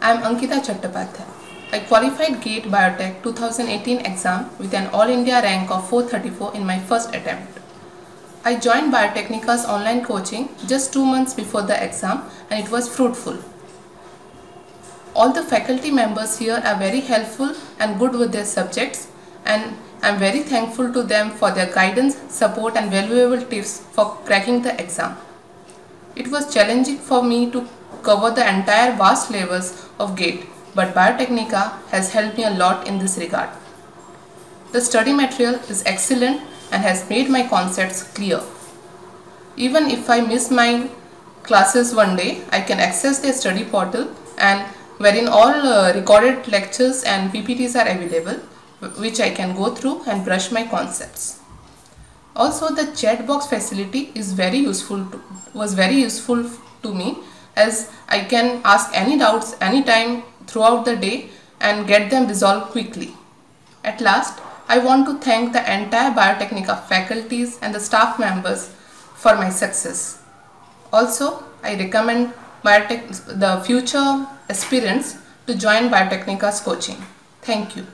I am Ankita GATE. I qualified GATE Biotech 2018 exam with an All India rank of 434 in my first attempt. I joined Biotechnika's online coaching just 2 months before the exam and it was fruitful. All the faculty members here are very helpful and good with their subjects, and I am very thankful to them for their guidance, support and valuable tips for cracking the exam. It was challenging for me to cover the entire vast levels of GATE, but Biotecnika has helped me a lot in this regard. The study material is excellent and has made my concepts clear. Even if I miss my classes one day, I can access their study portal, and wherein all recorded lectures and PPTs are available, which I can go through and brush my concepts. Also, the chat box facility was very useful to me, as I can ask any doubts anytime throughout the day and get them resolved quickly. At last, I want to thank the entire Biotecnika faculties and the staff members for my success. Also, I recommend the future aspirants to join Biotechnika's coaching. Thank you.